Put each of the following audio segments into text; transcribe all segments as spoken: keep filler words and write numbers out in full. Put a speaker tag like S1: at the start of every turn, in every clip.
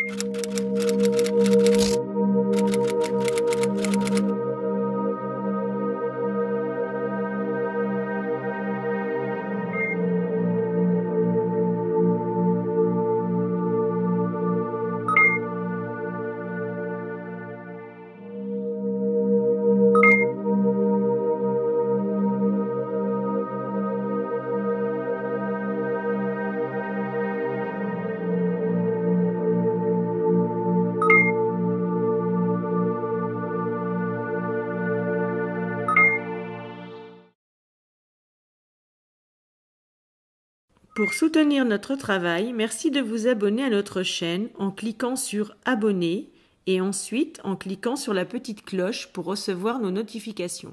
S1: Pour soutenir notre travail, merci de vous abonner à notre chaîne en cliquant sur « Abonner » et ensuite en cliquant sur la petite cloche pour recevoir nos notifications.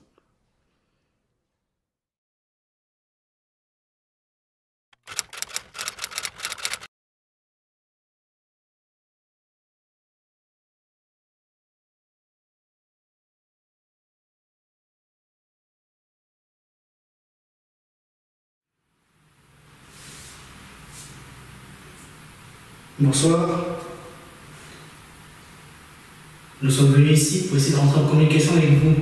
S2: Bonsoir. Nous sommes venus ici pour essayer de rentrer en communication avec vous.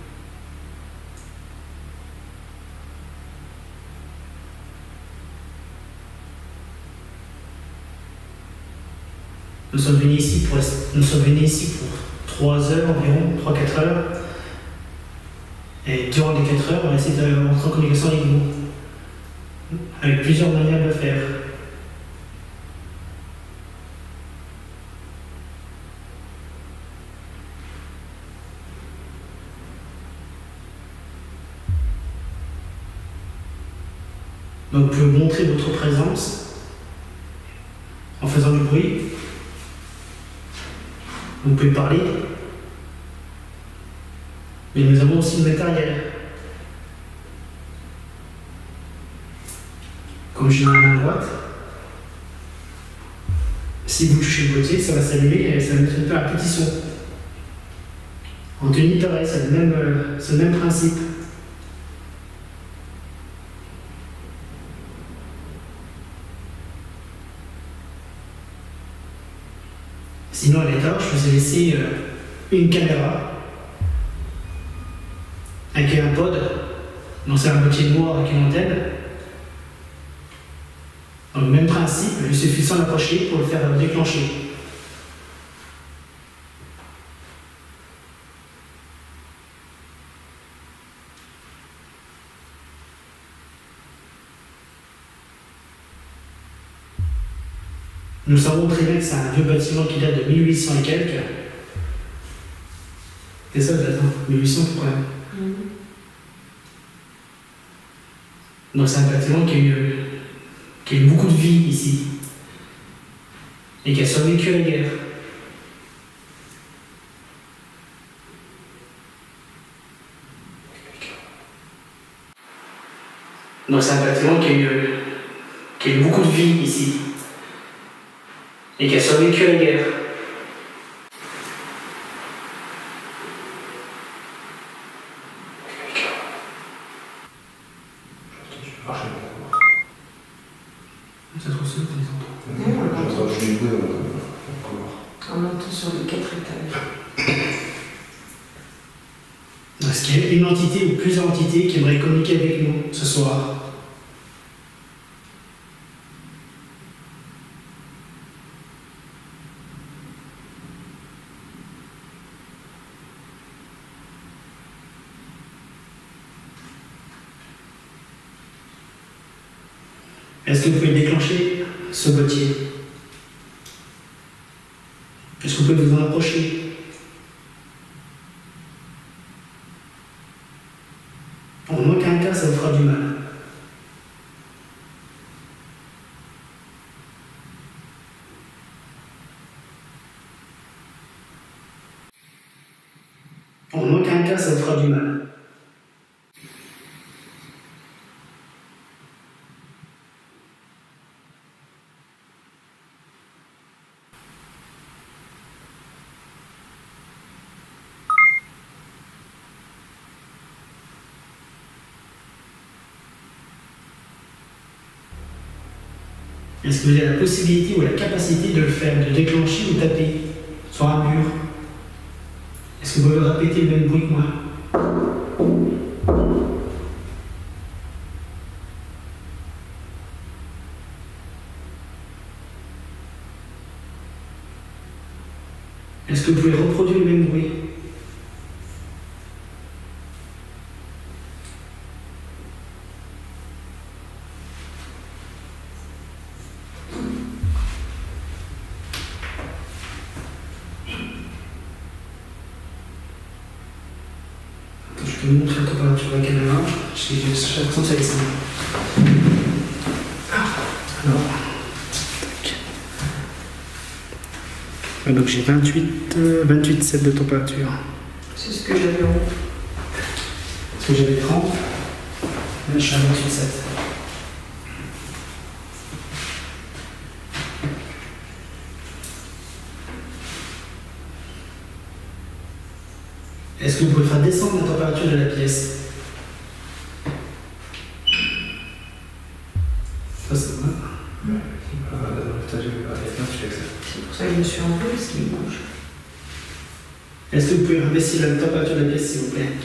S2: Nous sommes venus ici pour, nous sommes venus ici pour trois heures environ, trois à quatre heures. Et durant les quatre heures, on va essayer de rentrer en communication avec vous. Avec plusieurs manières de le faire. Donc, vous pouvez montrer votre présence en faisant du bruit. Vous pouvez parler. Mais nous avons aussi le matériel. Comme je l'ai à la droite, si vous touchez le boîtier, ça va s'allumer et ça va faire un petit son. En tenue pareil, c'est le même, euh, c'est le même principe. Sinon, à l'étage, je vous ai laissé euh, une caméra avec un pod. Donc, c'est un boîtier noir avec une antenne. Donc, le même principe, il suffit de s'en approcher pour le faire déclencher. Nous savons très bien que c'est un vieux bâtiment qui date de mille huit cents et quelques. C'est ça, date, hein, mille huit cents quand même. Mm-hmm. Donc c'est un bâtiment qui a, eu, qui a eu beaucoup de vie ici. Et qui a survécu à la guerre. Donc c'est un bâtiment qui a eu, qui a eu beaucoup de vie ici. Et qui a survécu à la guerre. Ça se ressemble, les autres.
S3: On monte sur les quatre étages.
S2: Est-ce qu'il y a une entité ou plusieurs entités qui aimeraient communiquer avec nous ce soir? Est-ce que vous pouvez déclencher ce boîtier? Est-ce que vous pouvez vous en approcher? En aucun cas, ça vous fera du mal. En aucun cas, ça vous fera du mal. Est-ce que vous avez la possibilité ou la capacité de le faire, de déclencher ou taper sur un mur? Est-ce que vous pouvez répéter le même bruit que moi? Est-ce que vous pouvez reproduire le même bruit? Je vais vous montrer la température de la caméra. J'ai l'impression que ça descend. Alors. Tac. Donc j'ai vingt-huit virgule sept de température.
S3: C'est ce que j'avais en haut.
S2: Est-ce que j'avais trente? Là je suis à vingt-huit virgule sept. Est-ce que vous pouvez faire descendre la température de la pièce? Ça, ça va.
S3: Ouais. C'est pour ça que je me suis enlevée, parce qu'il bouge.
S2: Est-ce que vous pouvez rabaisser la température de la pièce, s'il vous plaît?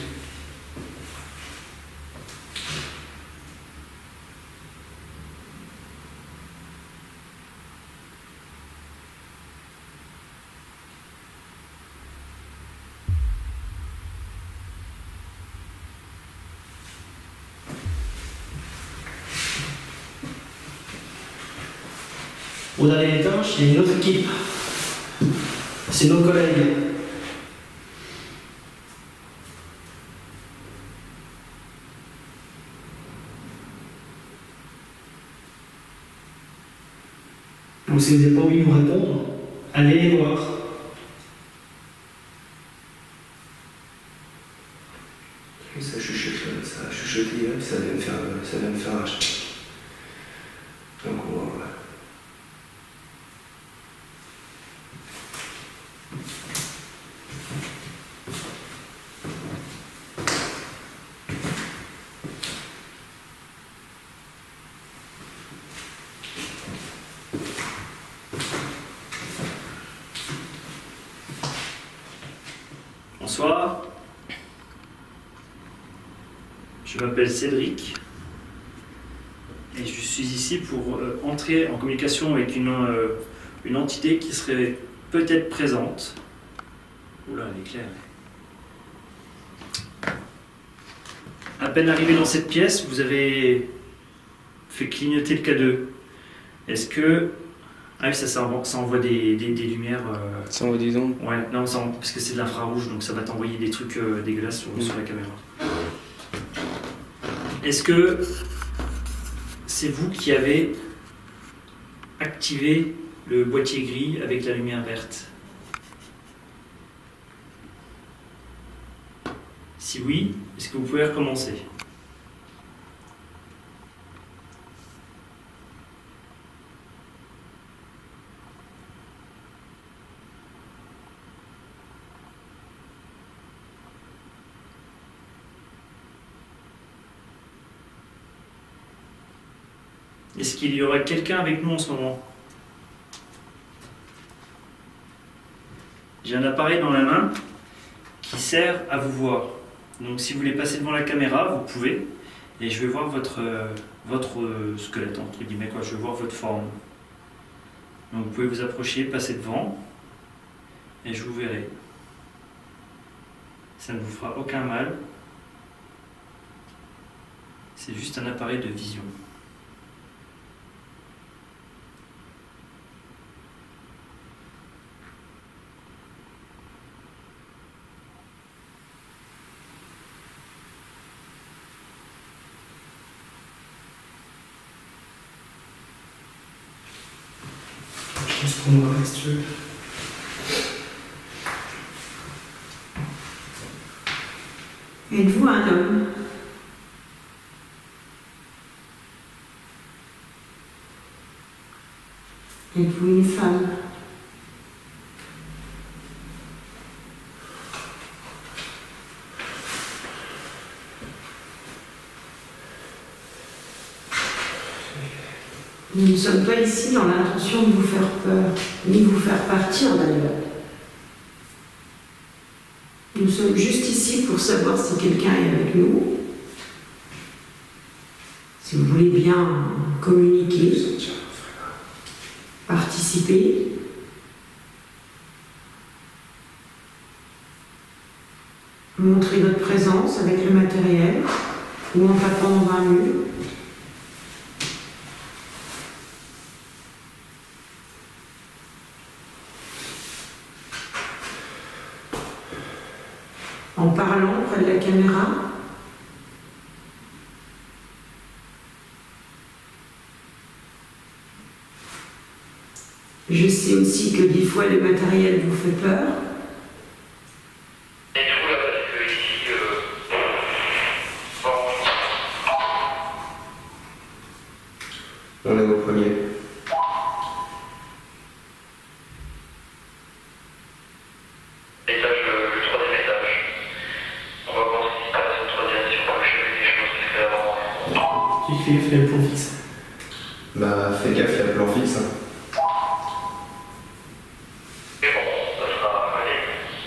S2: Au dernier étage, il y a une autre équipe. C'est nos collègues. Donc si vous n'avez pas envie de nous répondre, allez les voir.
S4: Ça chuchote, ça a chuchoté, ça vient me faire, ça vient me faire acheter. Donc on va voir.
S5: Bonsoir, je m'appelle Cédric et je suis ici pour euh, entrer en communication avec une, euh, une entité qui serait peut-être présente. Oula, elle est claire. À peine arrivé dans cette pièce, vous avez fait clignoter le K deux. Est-ce que... Ah oui, ça, ça envoie, ça envoie des, des, des lumières... Euh...
S4: Ça envoie des ondes?
S5: Ouais, non, ça, parce que c'est de l'infrarouge, donc ça va t'envoyer des trucs euh, dégueulasses sur, mmh. sur la caméra. Est-ce que c'est vous qui avez activé le boîtier gris avec la lumière verte? Si oui, est-ce que vous pouvez recommencer? Est-ce qu'il y aurait quelqu'un avec nous en ce moment? J'ai un appareil dans la main qui sert à vous voir. Donc si vous voulez passer devant la caméra, vous pouvez. Et je vais voir votre, euh, votre euh, squelette, entre guillemets, quoi. Je vais voir votre forme. Donc vous pouvez vous approcher, passer devant. Et je vous verrai. Ça ne vous fera aucun mal. C'est juste un appareil de vision.
S2: Juste pour moi, si tu veux.
S3: Êtes-vous un homme? Êtes-vous une femme? Nous ne sommes pas ici dans l'intention de vous faire peur, ni vous faire partir d'ailleurs. Nous sommes juste ici pour savoir si quelqu'un est avec nous. Si vous voulez bien communiquer, participer. Montrer votre présence avec le matériel ou en tapant dans un mur. En parlant près de la caméra. Je sais aussi que des fois le matériel vous fait peur.
S6: Et du coup, là, parce que ici, euh, bon.
S4: On est au premier.
S6: Étage, euh, le troisième étage. On va voir ce qui se passe au troisième, si on peut achever des choses qui se fait avant.
S2: J'ai fait, fait le plan fixe.
S4: Bah, fais gaffe, il y a le plan fixe. Hein.
S6: Mais bon, ça sera. Allez.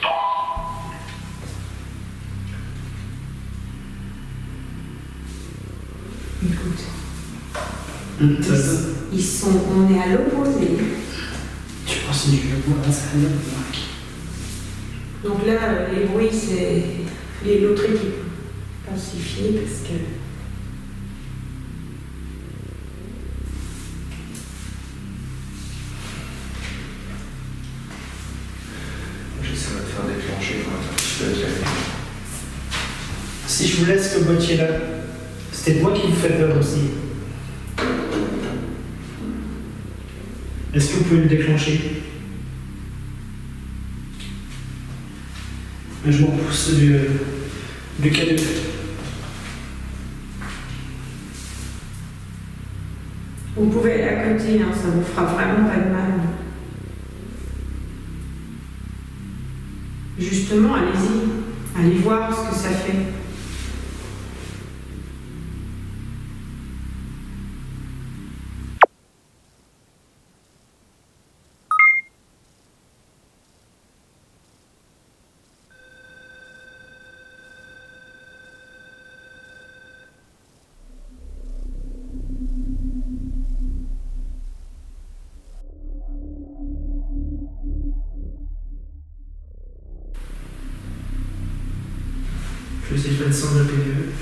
S3: Écoute,
S2: Hum, ça, ça.
S3: ils sont, on est à l'opposé.
S2: Tu penses que je vais voir ça là, Marc.
S3: Donc là, euh, les bruits, c'est les- l'autre équipe. Pacifié parce que.
S4: J'essaierai de faire déclencher pour être un petit peu éclairé.
S2: Si je vous laisse le boîtier là, c'était moi qui vous fais peur aussi. Est-ce que vous pouvez le déclencher? Je m'en pousse du, du cadeau.
S3: Vous pouvez aller à côté, hein, ça vous fera vraiment pas de mal. Justement, allez-y. Allez voir ce que ça fait.
S2: Je vais essayer de faire descendre le P D E.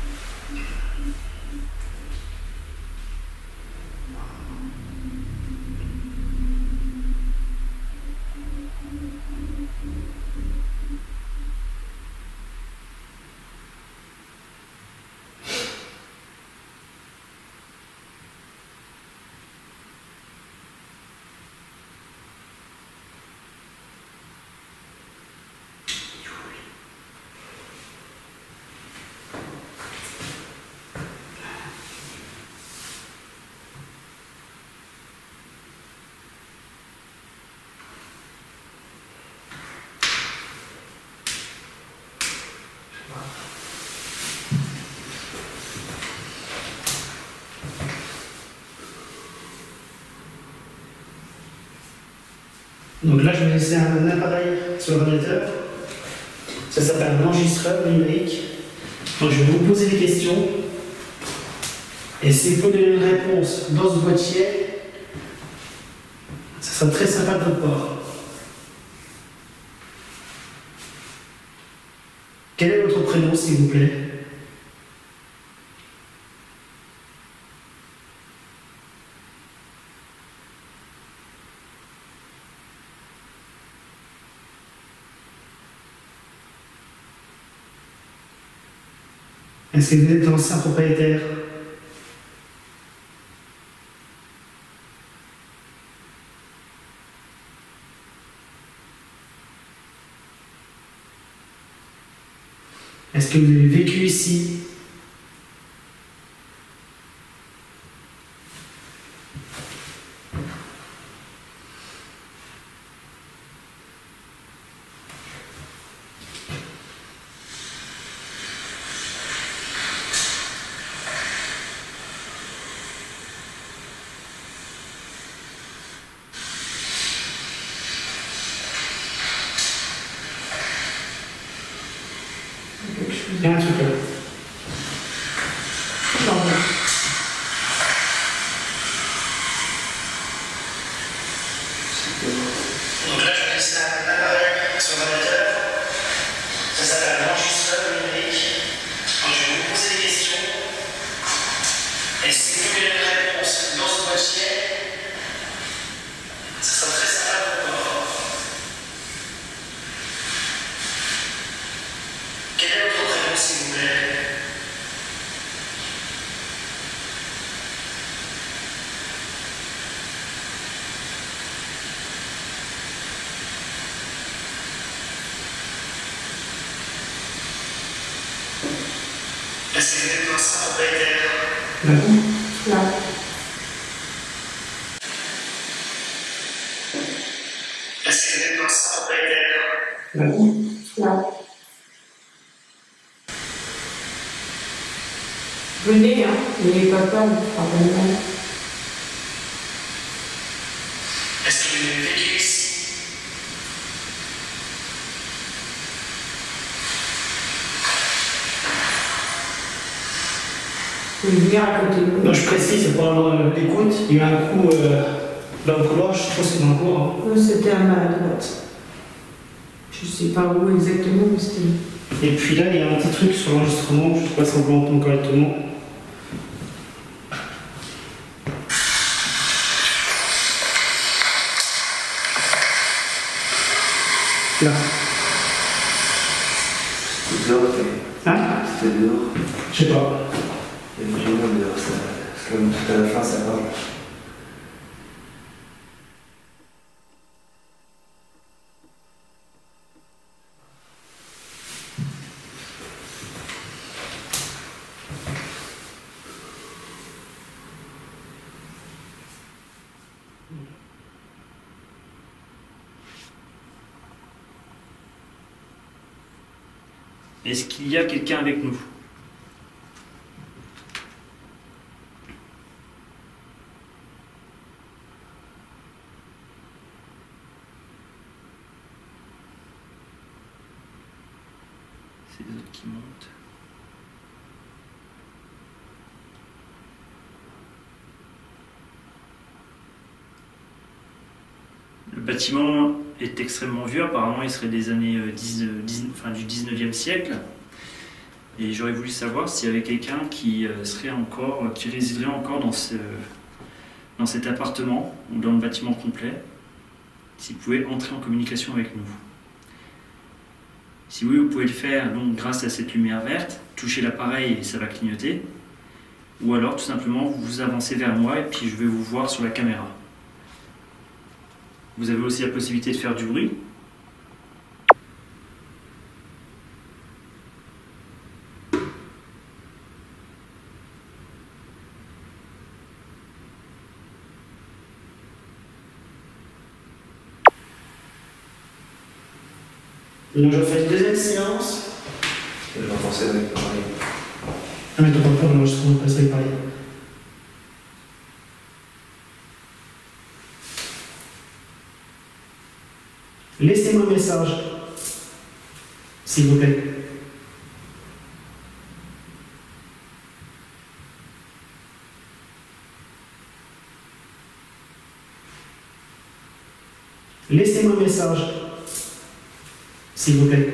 S2: Donc là, je vais laisser un appareil sur l'ordinateur. Ça s'appelle un enregistreur numérique. Donc je vais vous poser des questions. Et si vous pouvez donner une réponse dans ce boîtier, ça sera très sympa de votre part. Quel est votre prénom, s'il vous plaît? Est-ce que vous êtes ancien propriétaire? Est-ce que vous avez vécu ici? Il y a un truc là.
S3: Non, non.
S2: Donc là, je laisse un appareil sur l'ordinateur. Ça s'appelle l'enregistreur numérique. Donc je vais vous poser des questions. Et si vous avez la réponse dans ce boîtier, ça sera très sympa pour vous. Quel est votre prénom, s'il vous plaît? Est-ce que vous êtes dans ce propriétaire?
S3: Non.
S2: Est-ce que vous êtes dans ce propriétaire?
S3: Non. Venez, hein, mais papa, on fera vraiment.
S2: Est-ce que vous avez vécu ici?
S3: Vous pouvez venir à côté de nous.
S2: Non, je précise, c'est pour avoir euh, l'écoute. Il y a eu un coup euh, dans le couloir, je pense que c'est dans le couloir. Hein.
S3: Oui, c'était à ma droite. Je sais pas où exactement, mais c'était.
S2: Et puis là, il y a un petit truc sur l'enregistrement, je ne sais pas si on peut entendre correctement. Là.
S4: C'était dehors, c'était-
S2: Hein?
S4: c'était dehors.
S2: Je sais pas.
S4: Il y a du monde dehors, ça. Parce que comme tout à la fin, ça parle.
S5: Est-ce qu'il y a quelqu'un avec nous? C'est les autres qui montent. Le bâtiment est extrêmement vieux, apparemment il serait des années euh, dix, dix, enfin, du dix-neuvième siècle. Et j'aurais voulu savoir s'il y avait quelqu'un qui euh, serait encore, qui résiderait encore dans, ce, dans cet appartement ou dans le bâtiment complet, s'il pouvait entrer en communication avec nous. Si oui, vous pouvez le faire donc grâce à cette lumière verte, touchez l'appareil et ça va clignoter. Ou alors tout simplement vous vous avancez vers moi et puis je vais vous voir sur la caméra. Vous avez aussi la possibilité de faire du bruit.
S2: Donc je fais une deuxième séance.
S4: Et je m'entends ça avec pareil.
S2: Ah mais t'as pas peur, l'enregistrement, pas ça y parler. Laissez-moi un message, s'il vous plaît. Laissez-moi un message, s'il vous plaît.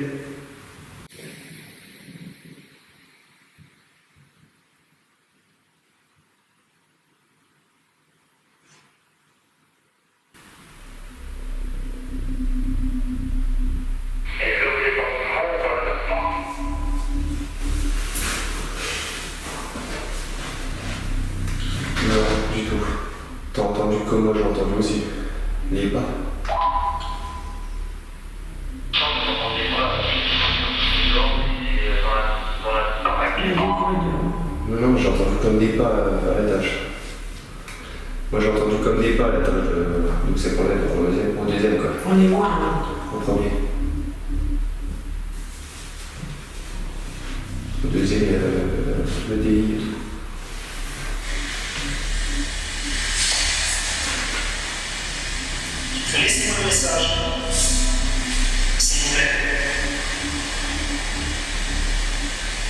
S4: Non, du tout. T'as entendu comme moi j'ai entendu aussi. N'ayez pas. Non, non, j'ai entendu comme des pas à l'étage. Moi j'ai entendu comme des pas à l'étage. Euh, donc c'est qu'on est au deuxième, au deuxième quoi.
S3: On est loin, là.
S4: Au premier. Au deuxième, il y a le, le D I et tout.
S2: Laissez-moi un message, s'il vous plaît.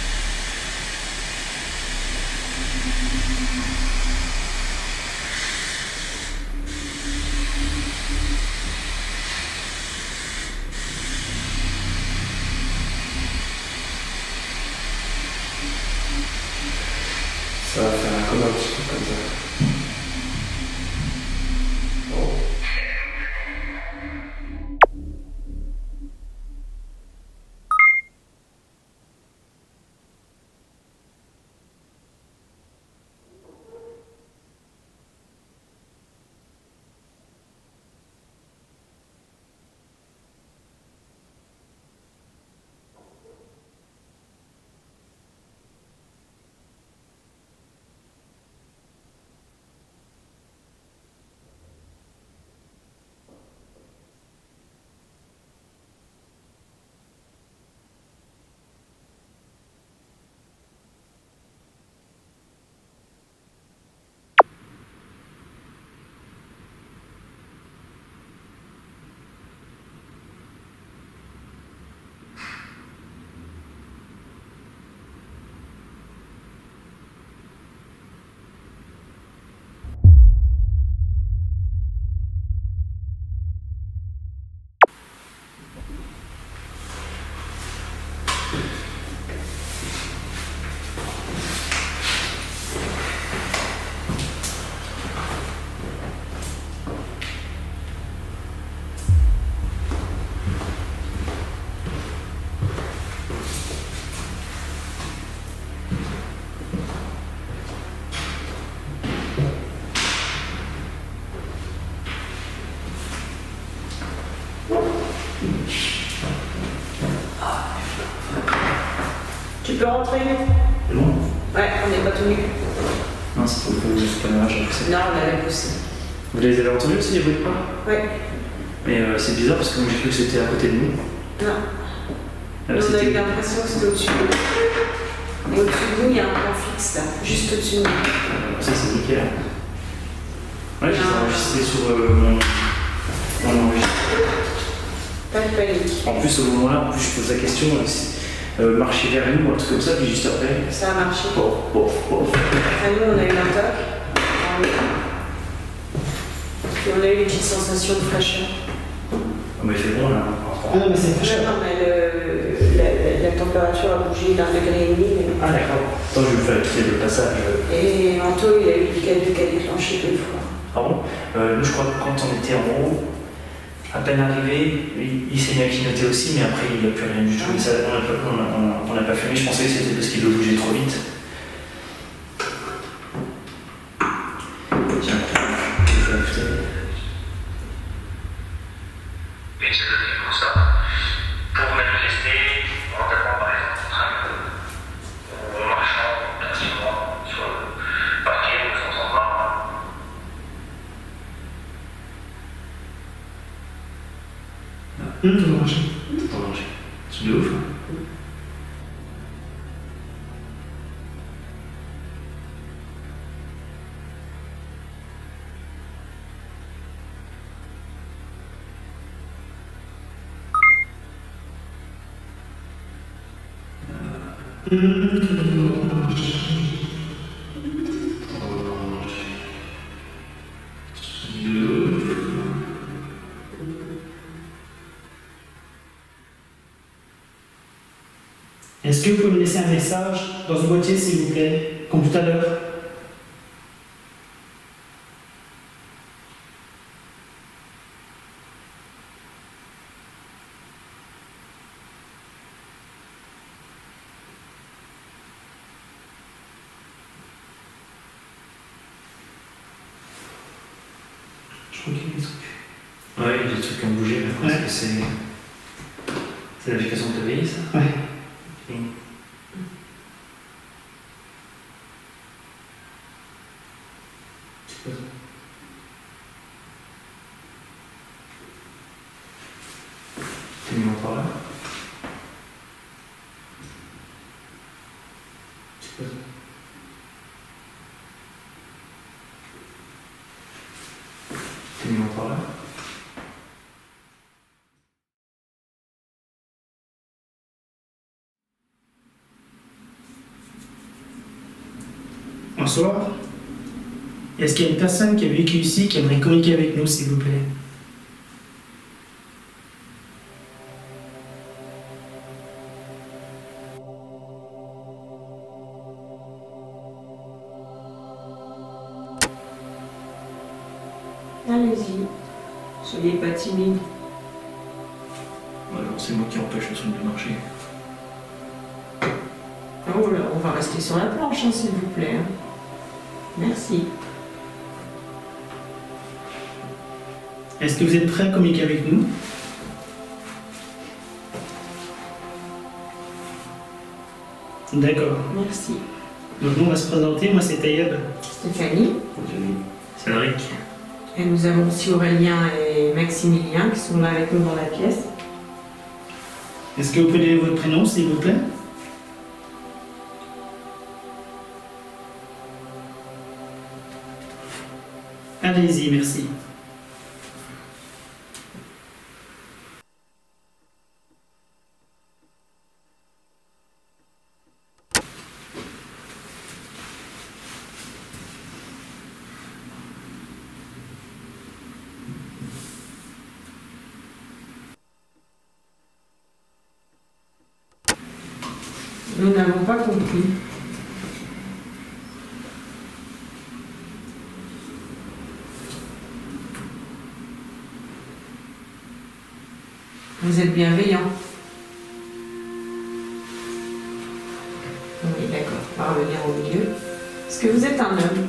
S3: peux rentrer.
S5: C'est bon?
S3: Ouais, on n'est pas tout nu.
S5: Non, c'est pour que cette caméra, j'ai poussé.
S3: Non, on l'avait poussé.
S5: Vous les avez entendus aussi, les bruits de pas?
S3: Ouais.
S5: Mais euh, c'est bizarre parce que moi j'ai cru que c'était à côté de nous.
S3: Non.
S5: Euh,
S3: on a
S5: c'était-
S3: eu l'impression que c'était au-dessus de nous. Et au-dessus de nous, il y a un plan fixe là, juste au-dessus de nous.
S5: Euh, Ça, c'est nickel. Ouais, je les ai
S3: Non.
S5: enregistrés sur euh, mon... mon enregistreur.
S3: Pas de panique.
S5: En plus, au moment-là, en plus, je pose la question euh, c'est, euh, marcher vers nous, un truc comme ça, puis juste après.
S3: Ça a marché.
S5: Oh, oh, oh.
S3: Enfin, nous, on a eu un toc. Et on a eu une petite sensation de fraîcheur.
S5: Oh, mais il fait bon là.
S2: Ah non, mais c'est
S3: Non,
S2: cher.
S3: non, mais le- la, la température a bougé d'un degré et demi. mais-
S5: Ah d'accord. Attends, je vais vous faire écouter le passage.
S3: Et Anto, il a eu du cadeau qui a déclenché deux fois.
S5: Ah bon euh, Nous, je crois que quand on était en haut, à peine arrivé, il, il s'est mis à clignoter aussi, mais après, il n'y a plus rien du tout. Et ça, on n'a pas, on a- on a- on n'a pas filmé, je pensais que c'était parce qu'il doit bouger trop vite. Tiens, je vais écouter.
S6: Et c'est devenu pour ça. Pour manifester, notamment par exemple en train ou en marchant facilement sur le parquet ou sans en marre.
S2: Hum, ça va marcher.
S5: T'entends manger. C'est de ouf. Hein.
S2: Est-ce que vous pouvez me laisser un message dans ce boîtier, s'il vous plaît, comme tout à l'heure? Je crois qu'il y a des trucs.
S5: Ouais, il y a des trucs qui ont bougé, mais je pense
S2: Ouais.
S5: que c'est. C'est l'application de T V I, ça?
S2: Ouais.
S5: Et- C'est quoi ça? T'as mis mon par là? C'est quoi ça? T'as mis mon par là?
S2: Bonsoir. Est-ce qu'il y a une personne qui a vécu ici qui aimerait communiquer avec nous, s'il vous plaît?
S3: Allez-y. Soyez pas timide.
S5: Ouais, alors c'est moi qui empêche le truc de marcher.
S3: Oh là, on va rester sur la planche, hein, s'il vous plaît. hein. Merci.
S2: Est-ce que vous êtes prêts à communiquer avec nous? D'accord.
S3: Merci.
S2: Donc nous, on va se présenter. Moi, c'est Taïeb.
S3: Stéphanie.
S5: C'est Rick.
S3: Et nous avons aussi Aurélien et Maximilien qui sont là avec nous dans la pièce.
S2: Est-ce que vous pouvez donner votre prénom, s'il vous plaît? Allez-y, merci.
S3: Nous n'avons pas compris. Vous êtes bienveillant. Oui, d'accord. On va revenir au milieu. Est-ce que vous êtes un homme?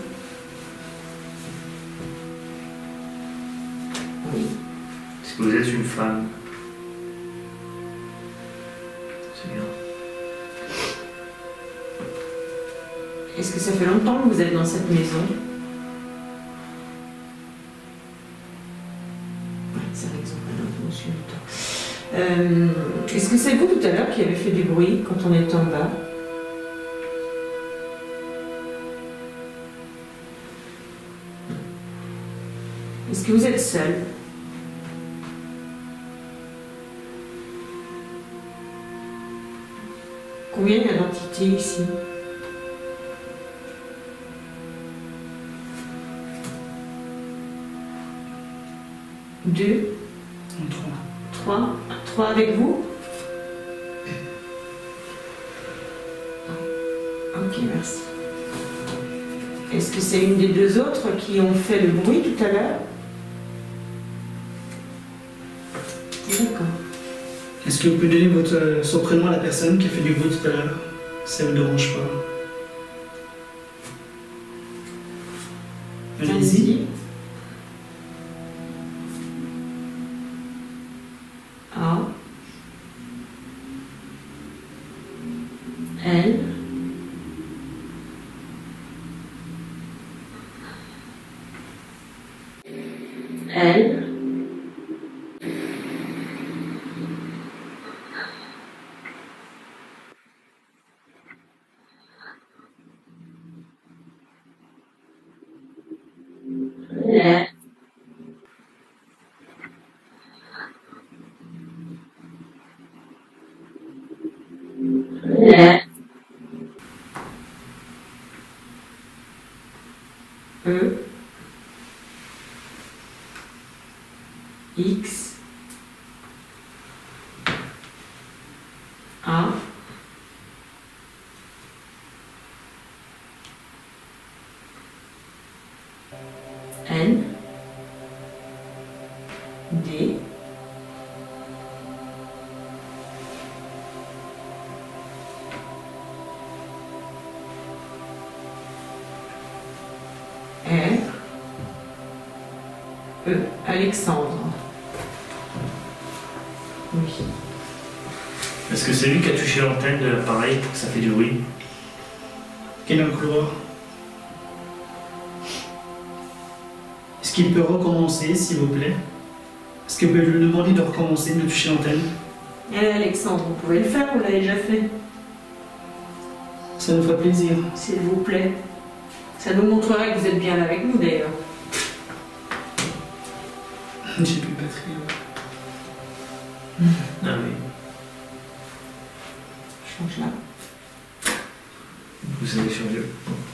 S3: Oui.
S5: Est-ce que vous êtes une femme? C'est bien.
S3: Est-ce que ça fait longtemps que vous êtes dans cette maison? Ouais, c'est vrai qu'ils ont pas d'intervention du temps. Euh, Est-ce que c'est vous tout à l'heure qui avez fait du bruit quand on était en bas? Est-ce que vous êtes seul? Combien il y a d'entités ici? Deux?
S2: Trois.
S3: Trois? Trois avec vous? Ok, merci. Est-ce que c'est une des deux autres qui ont fait le bruit tout à l'heure? D'accord.
S2: Est-ce que vous pouvez donner votre, son prénom à la personne qui a fait du bruit tout à l'heure? Ça ne vous dérange pas. Allez-y.
S3: A. L. L. Le. Le. E. X. A. N. D. R. E. Alexandre. Oui.
S5: Est-ce que c'est lui qui a touché l'antenne de l'appareil pour que ça fait du bruit?
S2: Quel est le couloir? Est-ce qu'il peut recommencer, s'il vous plaît? Est-ce que vous pouvez lui demander de recommencer, de toucher l'antenne?
S3: Eh, Alexandre, vous pouvez le faire, vous l'avez déjà fait.
S2: Ça nous ferait plaisir.
S3: S'il vous plaît. Ça nous montrerait que vous êtes bien là avec nous d'ailleurs.
S2: J'ai plus de batterie.
S5: Ah oui.
S3: Je change là.
S5: Vous savez sur Dieu.